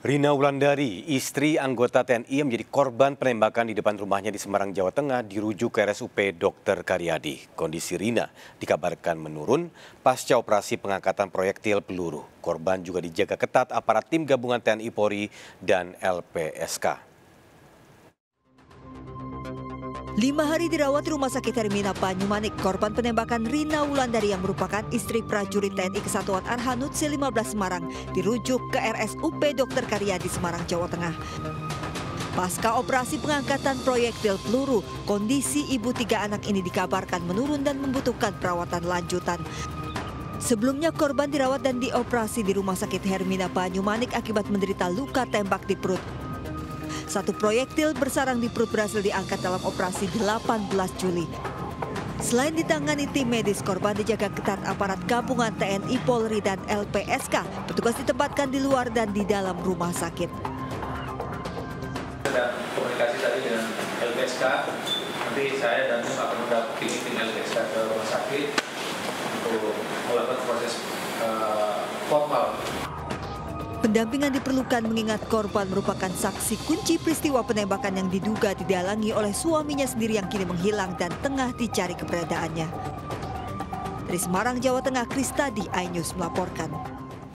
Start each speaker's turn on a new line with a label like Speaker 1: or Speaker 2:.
Speaker 1: Rina Wulandari, istri anggota TNI yang menjadi korban penembakan di depan rumahnya di Semarang, Jawa Tengah, dirujuk ke RSUP Dr. Karyadi. Kondisi Rina dikabarkan menurun pasca operasi pengangkatan proyektil peluru. Korban juga dijaga ketat aparat tim gabungan TNI Polri dan LPSK.
Speaker 2: 5 hari dirawat di Rumah Sakit Hermina Banyumanik, korban penembakan Rina Wulandari yang merupakan istri prajurit TNI Kesatuan Arhanud C-15 Semarang dirujuk ke RSUP Dr. Karyadi Semarang, Jawa Tengah. Pasca operasi pengangkatan proyektil peluru, kondisi ibu 3 anak ini dikabarkan menurun dan membutuhkan perawatan lanjutan. Sebelumnya korban dirawat dan dioperasi di Rumah Sakit Hermina Banyumanik akibat menderita luka tembak di perut. 1 proyektil bersarang di perut berhasil diangkat dalam operasi 18 Juli. Selain ditangani tim medis, korban dijaga ketat aparat gabungan TNI, Polri, dan LPSK. Petugas ditempatkan di luar dan di dalam rumah sakit.
Speaker 3: Sedang komunikasi tadi dengan LPSK, nanti saya dan tim akan mendampingi tim LPSK ke rumah sakit untuk melakukan proses formal.
Speaker 2: Pendampingan diperlukan mengingat korban merupakan saksi kunci peristiwa penembakan yang diduga didalangi oleh suaminya sendiri yang kini menghilang dan tengah dicari keberadaannya. Dari Semarang, Jawa Tengah, Kristadi, iNews melaporkan.